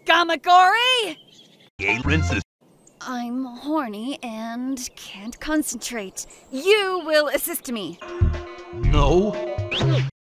Gamakori! Gay rinses. I'm horny and can't concentrate. You will assist me. No.